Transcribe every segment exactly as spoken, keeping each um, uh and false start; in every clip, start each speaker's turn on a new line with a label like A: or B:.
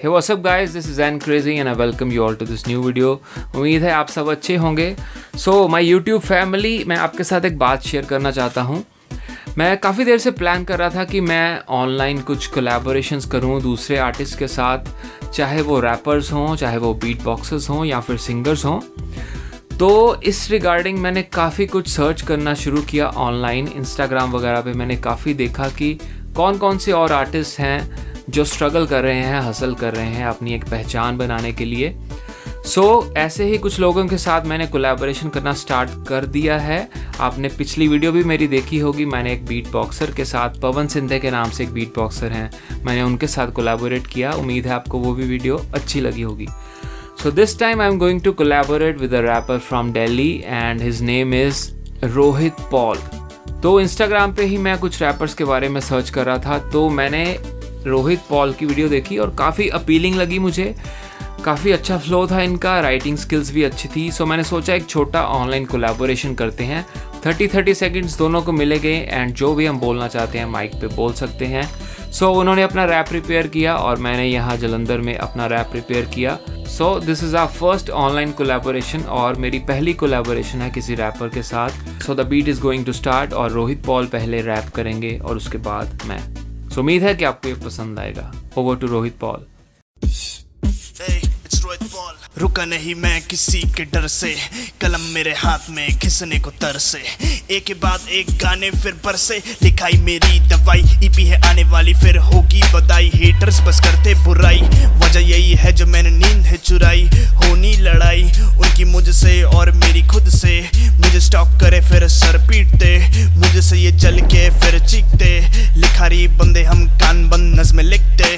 A: Hey what's up guys, this is Zen Crazy and I welcome you all to this new video। उम्मीद है आप सब अच्छे होंगे। So my YouTube family, मैं आपके साथ एक बात शेयर करना चाहता हूँ। मैं काफ़ी देर से प्लान कर रहा था कि मैं ऑनलाइन कुछ कोलैबोरेशंस करूँ दूसरे आर्टिस्ट के साथ, चाहे वो रैपर्स हों, चाहे वो बीट बॉक्सर्स हों या फिर सिंगर्स हों। तो इस रिगार्डिंग मैंने काफ़ी कुछ सर्च करना शुरू किया ऑनलाइन, इंस्टाग्राम वगैरह पे मैंने काफ़ी देखा कि कौन कौन से और आर्टिस्ट हैं जो स्ट्रगल कर रहे हैं, हसल कर रहे हैं अपनी एक पहचान बनाने के लिए। सो so, ऐसे ही कुछ लोगों के साथ मैंने कोलैबोरेशन करना स्टार्ट कर दिया है। आपने पिछली वीडियो भी मेरी देखी होगी, मैंने एक बीट बॉक्सर के साथ, पवन सिंधे के नाम से एक बीट बॉक्सर हैं, मैंने उनके साथ कोलैबोरेट किया। उम्मीद है आपको वो भी वीडियो अच्छी लगी होगी। So this time I am going to collaborate with a rapper from Delhi and his name is Rohit Paul. तो इंस्टाग्राम पे ही मैं कुछ रैपर्स के बारे में सर्च कर रहा था, तो मैंने रोहित पॉल की वीडियो देखी और काफ़ी अपीलिंग लगी मुझे। काफ़ी अच्छा फ्लो था इनका, राइटिंग स्किल्स भी अच्छी थी। सो मैंने सोचा एक छोटा ऑनलाइन कोलैबोरेशन करते हैं। थर्टी थर्टी सेकंड्स दोनों को मिले गए एंड जो भी हम बोलना चाहते हैं माइक पे बोल सकते हैं। सो so, उन्होंने अपना रैप प्रिपेयर किया और मैंने यहाँ जलंधर में अपना रैप प्रिपेयर किया। So this is our first online collaboration और मेरी पहली कोलैबोरेशन है किसी रैपर के साथ। So the beat is going to start और रोहित पॉल पहले रैप करेंगे और उसके बाद मैं। सो so, उम्मीद है कि आपको ये पसंद आएगा। Over to Rohit Paul.
B: रुका नहीं मैं किसी के डर से, कलम मेरे हाथ में घिसने को तरसे, एक के बाद एक गाने फिर बरसे, लिखाई मेरी दवाई, ईपी है आने वाली फिर होगी बधाई, हेटर्स बस करते बुराई, वजह यही है जो मैंने नींद है चुराई, होनी लड़ाई उनकी मुझसे और मेरी खुद से, मुझे स्टॉक करे फिर सर पीटते, मुझसे ये जल के फिर चीखते, लिखारी बंदे हम कान बंद नज़्में लिखते।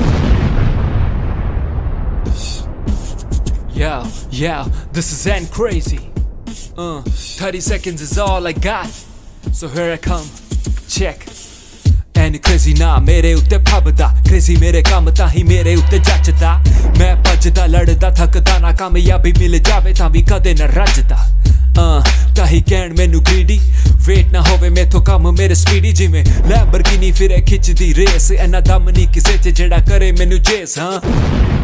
A: Yo, yo, this is Zen Crazy. Uh, thirty seconds is all I got. So here I come. Check. And crazy ना मेरे उत्ते भबदा, crazy मेरे काम ता ही मेरे उत्ते जचदा, मैं भजदा लड़दा थकदा ना, कामयाबी मिल जावे तां भी कदे न रजदा। Uh, ताही कहण मैनू ग्रीडी, वेट ना होवे मेथों काम मेरे स्पीडी, जिवें लैम्बोर्गिनी फिरे खिचदी रेस, इन्ना दम नहीं किसे च जेड़ा करे मैनू चेस। हाँ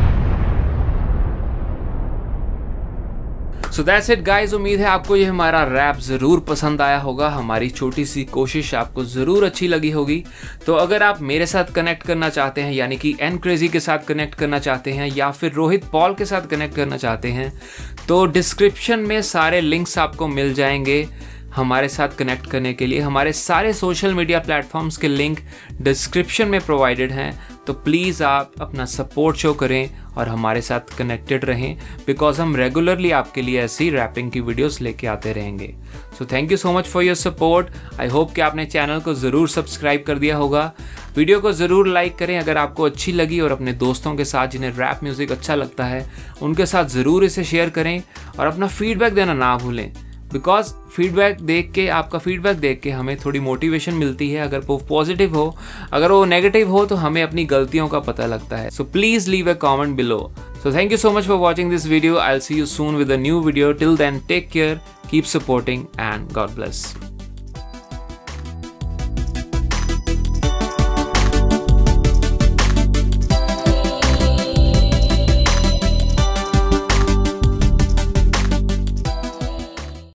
A: सो दैट्स इट गाइज। उम्मीद है आपको ये हमारा रैप ज़रूर पसंद आया होगा, हमारी छोटी सी कोशिश आपको ज़रूर अच्छी लगी होगी। तो अगर आप मेरे साथ कनेक्ट करना चाहते हैं, यानी कि एन क्रेजी के साथ कनेक्ट करना चाहते हैं या फिर रोहित पॉल के साथ कनेक्ट करना चाहते हैं, तो डिस्क्रिप्शन में सारे लिंक्स आपको मिल जाएंगे हमारे साथ कनेक्ट करने के लिए। हमारे सारे सोशल मीडिया प्लेटफॉर्म्स के लिंक डिस्क्रिप्शन में प्रोवाइडेड हैं। तो प्लीज़ आप अपना सपोर्ट शो करें और हमारे साथ कनेक्टेड रहें, बिकॉज हम रेगुलरली आपके लिए ऐसी रैपिंग की वीडियोस लेके आते रहेंगे। So thank you so much for your support. I hope कि आपने चैनल को ज़रूर सब्सक्राइब कर दिया होगा। वीडियो को ज़रूर लाइक करें अगर आपको अच्छी लगी, और अपने दोस्तों के साथ जिन्हें रैप म्यूज़िक अच्छा लगता है उनके साथ ज़रूर इसे शेयर करें और अपना फीडबैक देना ना भूलें, बिकॉज फीडबैक देख के, आपका फीडबैक देख के हमें थोड़ी मोटिवेशन मिलती है। अगर वो पॉजिटिव हो, अगर वो नेगेटिव हो, तो हमें अपनी गलतियों का पता लगता है। So please leave a comment below. So thank you so much for watching this video. I will see you soon with a new video. Till then take care, keep supporting and god bless.